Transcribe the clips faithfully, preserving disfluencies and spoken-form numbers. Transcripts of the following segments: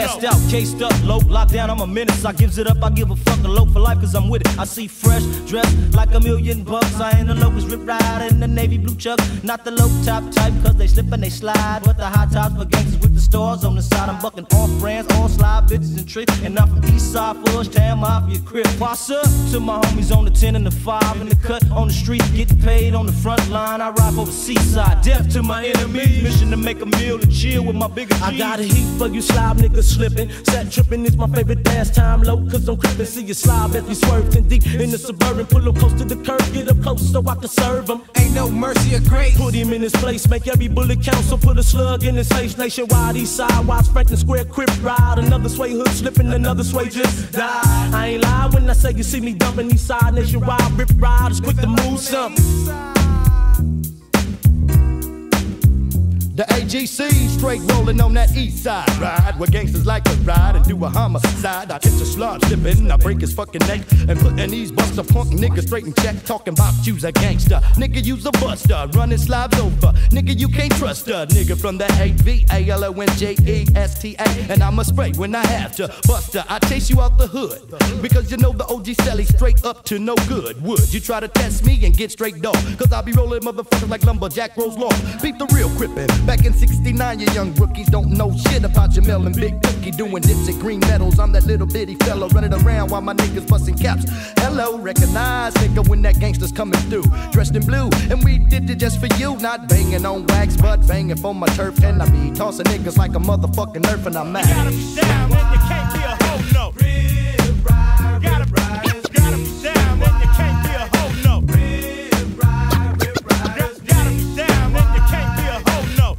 Gassed out, cased up, low, locked down, I'm a menace. I gives it up, I give a fuck a low for life cause I'm with it. I see fresh, dressed like a million bucks. I ain't the locust, rip ride in the navy blue chuck. Not the low top type cause they slip and they slide. But the high tops for gangsters with the stars on the side. I'm bucking off brands, all slide bitches and tricks. And I'm from east side, Fudge Town, Mafia, Crips. What's up to my homies on the ten and the five in the cut on the street, getting paid on the front line. I ride for the seaside, death to my enemies. Mission to make a meal and chill with my bigger G's. I got a heat for you slob niggas slipping. Set tripping is my favorite dance time low, cause I'm crippin'. See you slob as we swerving deep in the suburban. Pull up close to the curb, get up close so I can serve him. Ain't no mercy or grace. Put him in his place, make every bullet count. So put a slug in his face. Nationwide, east side, Watts, Franklin Square, Crip ride. Another sway hood slipping, another sway just died. I ain't lie when I say you see me dumping east side. Nationwide, rip ride, it's quick to move something. The A G C straight rolling on that east side ride, where gangsters like to ride and do a homicide. I catch a slot slipping, I break his fucking neck, and putting these buster punk niggas straight in check. Talking about you's a gangster, nigga you's a buster, running slabs over, nigga you can't trust a nigga from the A V A L O N J E S T A. And I'ma spray when I have to, buster, I chase you out the hood, because you know the O G Sally straight up to no good. Would you try to test me and get straight dog? Cause I be rolling motherfuckers like lumberjack rolls long. Beat the real crippin'. Back in sixty-nine, you young rookies don't know shit about your and Big Cookie doing dips at green metals. I'm that little bitty fella running around while my niggas busting caps. Hello, recognize, nigga, when that gangster's coming through, dressed in blue, and we did it just for you. Not banging on wax, but banging for my turf. And I be tossing niggas like a motherfucking nerf, and I'm mad. You gotta be down, and you can't be a hoe, no. Real ride, you gotta, ride, you gotta be down, and you can't be a hoe, no. Real ride, real ride, you gotta be down, and you can't be a hoe, no.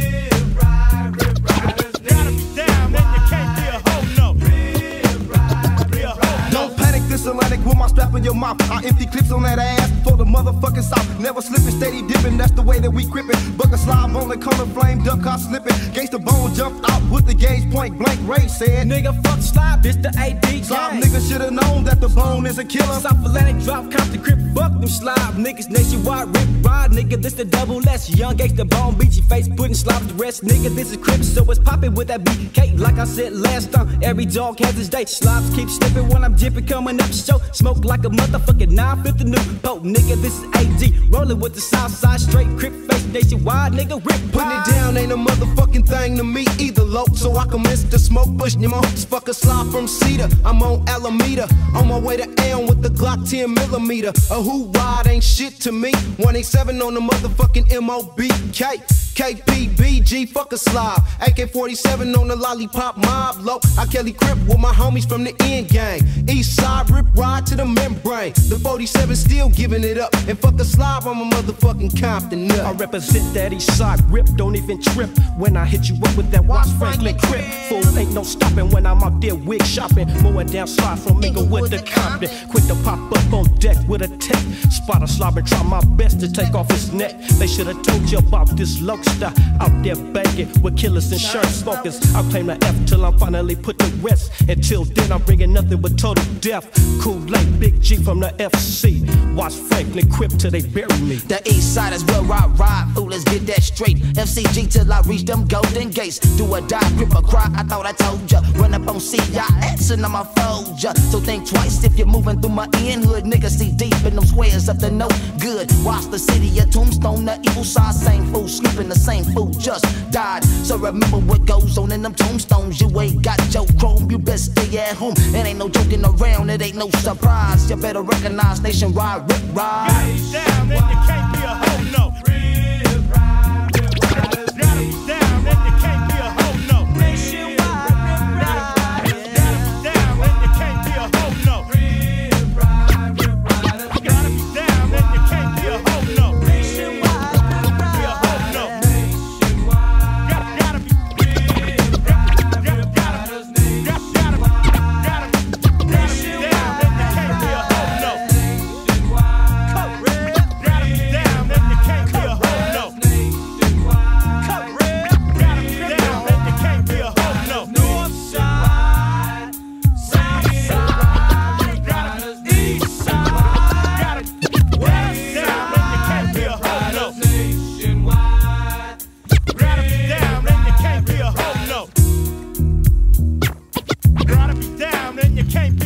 Atlantic with my strap in your mouth. I empty clips on that ass for the motherfucking south. Never slipping, steady dipping, that's the way that we gripping. Bucket slob on the corner, flame duck car slipping. Gangsta bone jumped out with the gauge point blank range. Said, nigga, fuck slob, this the A D. Slob nigga should've known that the bone is a killer. South Atlantic drop, cop the Crip, fuck them slob niggas. Nationwide rip ride, nigga, this the double S. Young gangsta bone, beat your face, putting slob to rest. Nigga, this is Crips, so it's popping with that B K. Like I said last time, every dog has his day. Slobs keep slipping when I'm dipping, coming up show. Smoke like a motherfucking nine fifty new boat. Nigga, this is A D, rolling with the south side, straight Crip face. Nationwide, nigga, rip putting it down ain't a motherfucking thing to me either, low. So I commence to smoke, push them on. Fuck a slob from Cedar, I'm on Alameda. On my way to Elm with the Glock ten millimeter. A who ride ain't shit to me. one eighty-seven on the motherfucking M O B K. K P B G, fuck a slob. A K forty-seven on the lollipop mob low. I Kelly Crip with my homies from the end gang. East side rip ride to the membrane. The forty-seven still giving it up. And fuck a slob, I'm a motherfucking Compton nut. I represent that east side rip, don't even trip when I hit you up with that Watts Franklin Crip. Fool, ain't no stopping when I'm out there wig shopping. Mowing down slide from Inglewood to Compton. Quit to pop up on deck with a tech. Spot a slob and try my best to take off his neck. They should have told you about this low stuff out there banging with killers and shirt smokers. I'll claim the F till I'm finally put to rest. Until then, I'm bringing nothing but total death. Kool-Aid, Big G from the F C. Watch Franklin Crip till they bury me. The east side is where I ride. Fool, let's get that straight. F C G till I reach them golden gates. Do a die, grip or cry, I thought I told ya. Run up on C I S and I'ma fold ya. So think twice if you're moving through my end hood. Niggas see deep in them squares up to no good. Watch the city, a tombstone, the evil side. Same fool sleeping, the same fool just died. So remember what goes on in them tombstones. You ain't got your chrome, you best stay at home. It ain't no joking around, it ain't no surprise. You better recognize nationwide rip ride. Gotta be down, then you can't be a hoe, no. Real ride, rip riders. Gotta be down, then you can't be a hoe, no. Nationwide rip ride. Gotta be down, then you can't be a hoe, no. Real ride, rip riders. Gotta be down, then you can't be a hoe, no. Nationwide rip ride. Be a hoe, no. Nationwide. Gotta, gotta be real ride, rip riders. Gotta, gotta, gotta, gotta be down, then you can't be a hoe, no. Gotta be down, then you can't be a hoe.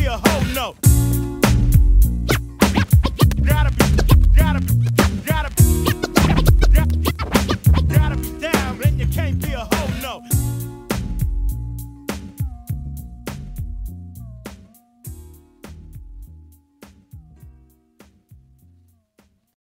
a hoe, no. Gotta be, gotta be, gotta be, gotta, gotta be down, and you can't be a hoe, no.